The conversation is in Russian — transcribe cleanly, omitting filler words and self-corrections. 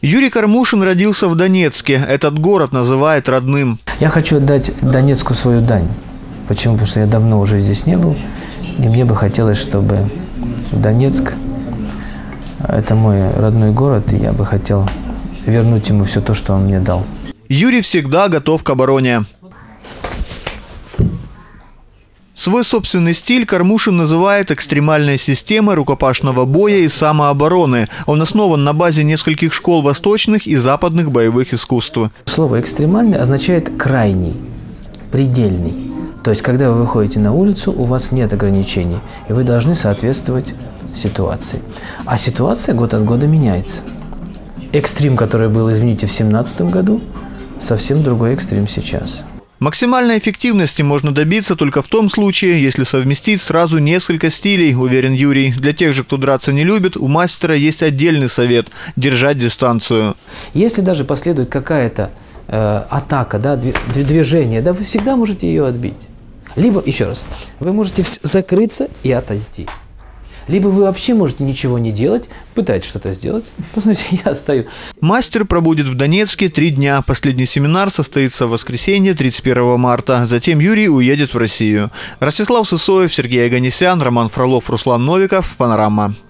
Юрий Кармушин родился в Донецке. Этот город называет родным. Я хочу отдать Донецку свою дань. Почему? Потому что я давно уже здесь не был. И мне бы хотелось, чтобы Донецк – это мой родной город, и я бы хотел вернуть ему все то, что он мне дал. Юрий всегда готов к обороне. Свой собственный стиль Кармушин называет экстремальной системой рукопашного боя и самообороны. Он основан на базе нескольких школ восточных и западных боевых искусств. Слово «экстремальный» означает «крайний», «предельный». То есть, когда вы выходите на улицу, у вас нет ограничений, и вы должны соответствовать ситуации. А ситуация год от года меняется. Экстрим, который был, извините, в 2017 году, совсем другой экстрим сейчас. Максимальной эффективности можно добиться только в том случае, если совместить сразу несколько стилей, уверен Юрий. Для тех же, кто драться не любит, у мастера есть отдельный совет – держать дистанцию. Если даже последует какая-то атака, да, движение, да, вы всегда можете ее отбить. Либо, еще раз, вы можете закрыться и отойти. Либо вы вообще можете ничего не делать, пытаетесь что-то сделать. Посмотрите, я стою. Мастер пробудет в Донецке 3 дня. Последний семинар состоится в воскресенье, 31 марта. Затем Юрий уедет в Россию. Ростислав Сысоев, Сергей Оганесян, Роман Фролов, Руслан Новиков. Панорама.